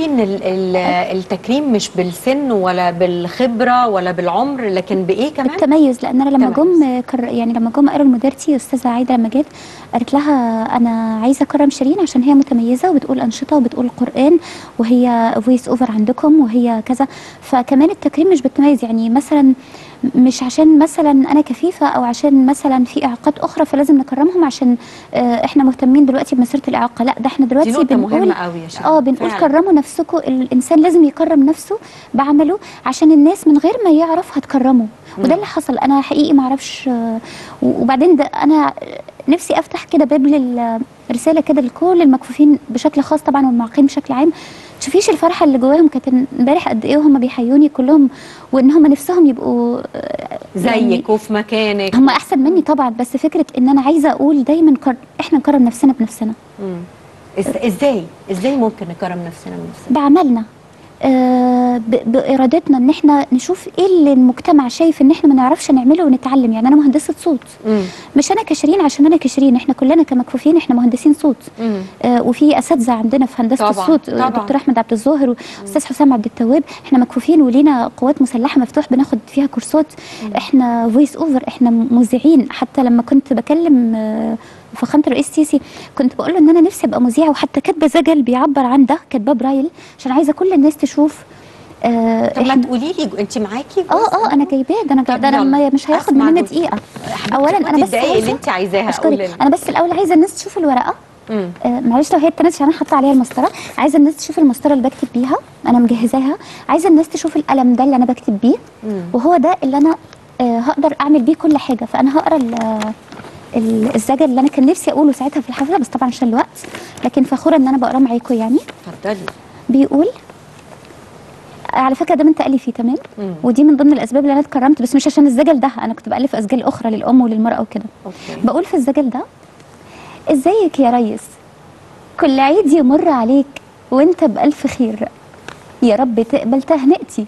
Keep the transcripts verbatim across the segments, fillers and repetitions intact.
بتشوفي ان ال ال التكريم مش بالسن ولا بالخبره ولا بالعمر، لكن بايه كمان؟ بالتميز. لان انا لما جم كر... يعني لما جم قالوا لمديرتي استاذه عايده لما جت قالت لها انا عايزه اكرم شيرين عشان هي متميزه وبتقول انشطه وبتقول قران وهي فويس اوفر عندكم وهي كذا. فكمان التكريم مش بالتميز، يعني مثلا مش عشان مثلا انا كفيفه او عشان مثلا في اعاقات اخرى فلازم نكرمهم عشان آه احنا مهتمين دلوقتي بمسيره الاعاقه. لا، ده احنا دلوقتي دي نقطة بنقول مهمة قوي يا شيرين. اه بنقول فعلا. كرموا نفسكم. الانسان لازم يكرم نفسه بعمله عشان الناس من غير ما يعرف هتكرمه. وده اللي حصل. انا حقيقي ما اعرفش. وبعدين ده انا نفسي افتح كده باب للرساله كده لكل المكفوفين بشكل خاص طبعا والمعاقين بشكل عام. تشوفيش الفرحه اللي جواهم كانت امبارح قد ايه وهم بيحيوني كلهم، وان هم نفسهم يبقوا زيك يعني وفي مكانك. هم احسن مني طبعا، بس فكره ان انا عايزه اقول دايما كر... احنا نكرم نفسنا بنفسنا. امم ازاي ازاي ممكن نكرم نفسنا بنفسنا؟ بعملنا، آه بارادتنا، ان احنا نشوف ايه اللي المجتمع شايف ان احنا ما نعرفش نعمله ونتعلم. يعني انا مهندسه صوت، مم. مش انا كشيرين عشان انا كشيرين، احنا كلنا كمكفوفين احنا مهندسين صوت. آه وفي اساتذه عندنا في هندسه طبعًا الصوت، طبعًا. دكتور احمد عبد الظاهر واستاذ حسام عبد التواب. احنا مكفوفين ولينا قوات مسلحه مفتوح بناخد فيها كورسات. مم. احنا فويس اوفر، احنا مذيعين. حتى لما كنت بكلم آه فخامه الرئيس سيسي كنت بقول له ان انا نفسي ابقى مذيعه، وحتى كاتبه زجل بيعبر عن ده، كاتباه برايل عشان عايزه كل الناس تشوف. آه طب ما تقولي لي انت معاكي اه اه انا جايباه ده. انا ده انا مش هياخد مننا دقيقه. اولا انا بس الدقايق اللي انت عايزاها اشكرك. انا بس الاول عايزه الناس تشوف الورقه. آه معلش لو هي اتنت عشان انا حاطه عليها المسطره. عايزه الناس تشوف المسطره اللي بكتب بيها، انا مجهزاها. عايزه الناس تشوف القلم ده اللي انا بكتب بيه، مم. وهو ده اللي انا آه هقدر اعمل بيه كل حاجه. فانا هقرا الزجل اللي انا كان نفسي اقوله ساعتها في الحفله، بس طبعا عشان الوقت، لكن فخوره ان انا بقراه معاكم. يعني اتفضلي. بيقول، على فكره ده من تاليفي تمام، مم. ودي من ضمن الاسباب اللي انا اتكرمت، بس مش عشان الزجل ده، انا كنت بالف ازجال اخرى للام وللمراه وكده. بقول في الزجل ده: ازيك يا ريس، كل عيد يمر عليك وانت بالف خير، يا رب تقبل تهنئتي.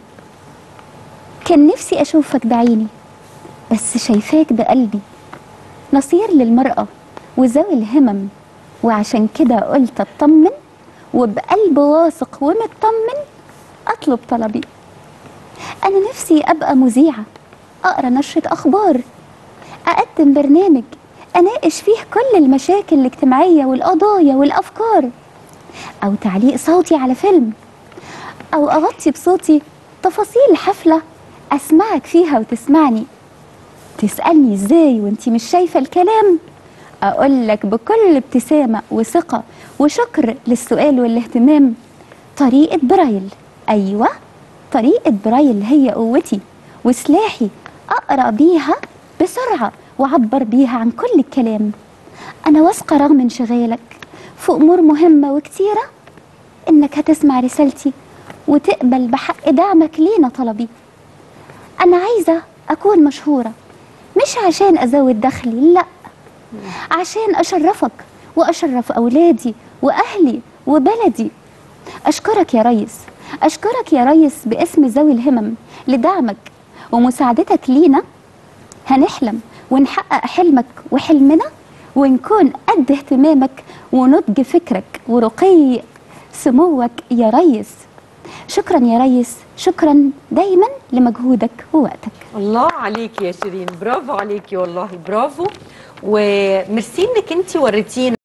كان نفسي اشوفك بعيني بس شايفاك بقلبي، نصير للمرأة وذوي الهمم، وعشان كده قلت اطمن وبقلب واثق ومطمن اطلب طلبي. انا نفسي ابقى مذيعة، اقرا نشرة اخبار، اقدم برنامج اناقش فيه كل المشاكل الاجتماعية والقضايا والافكار، او تعليق صوتي على فيلم، او اغطي بصوتي تفاصيل حفلة اسمعك فيها وتسمعني. تسألني ازاي وانتي مش شايفة الكلام؟ اقول لك بكل ابتسامة وثقة وشكر للسؤال والاهتمام: طريقة برايل. ايوه، طريقة برايل هي قوتي وسلاحي، اقرأ بيها بسرعة واعبر بيها عن كل الكلام. انا واثقة رغم انشغالك في امور مهمة وكتيرة انك هتسمع رسالتي وتقبل بحق دعمك لينا طلبي. انا عايزة اكون مشهورة، مش عشان ازود دخلي، لا، عشان اشرفك واشرف اولادي واهلي وبلدي. اشكرك يا ريس، اشكرك يا ريس باسم ذوي الهمم لدعمك ومساعدتك لينا. هنحلم ونحقق حلمك وحلمنا، ونكون قد اهتمامك ونضج فكرك ورقي سموك يا ريس. شكرا يا ريس، شكرا دايما لمجهودك ووقتك. الله عليكي يا شيرين، برافو عليكي والله، برافو، وميرسي انك انت وريتينا